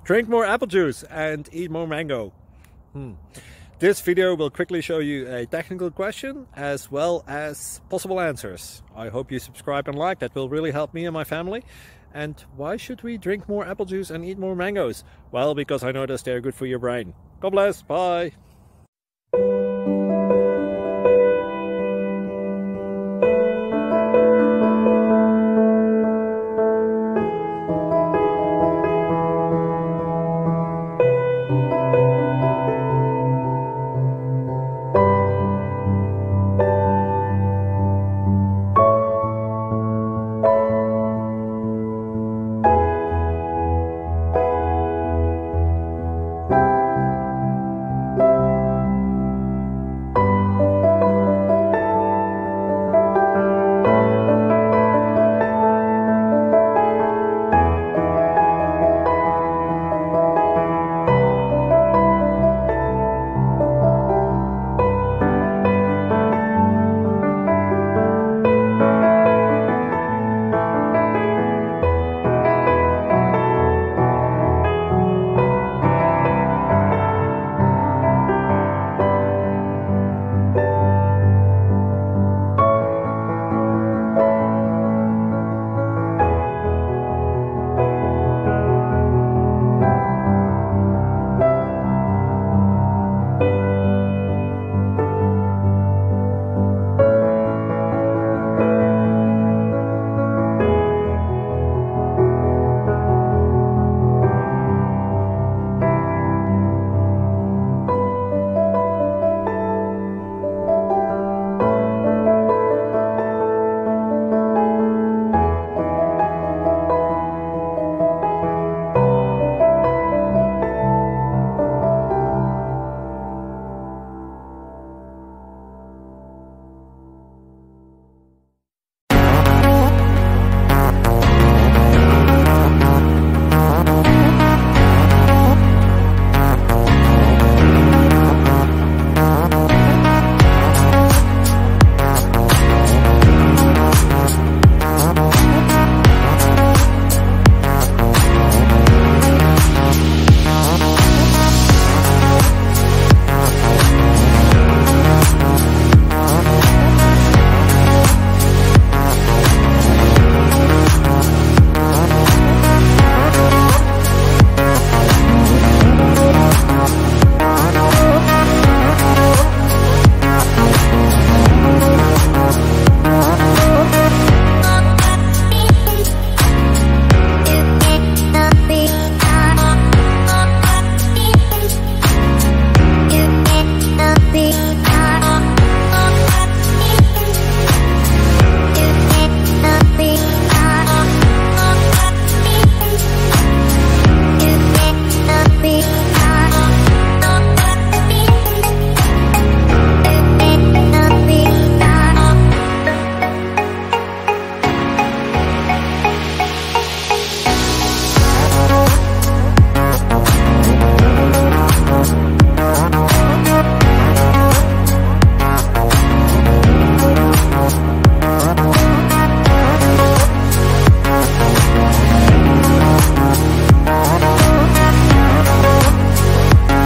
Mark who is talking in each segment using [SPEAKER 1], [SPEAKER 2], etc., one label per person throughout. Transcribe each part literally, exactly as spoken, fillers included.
[SPEAKER 1] Drink more apple juice and eat more mango. Hmm. This video will quickly show you a technical question as well as possible answers. I hope you subscribe and like, that will really help me and my family. And why should we drink more apple juice and eat more mangoes? Well, because I noticed they're good for your brain. God bless, bye!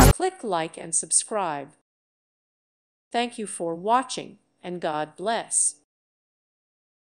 [SPEAKER 2] Like and subscribe. Thank you for watching, and God bless.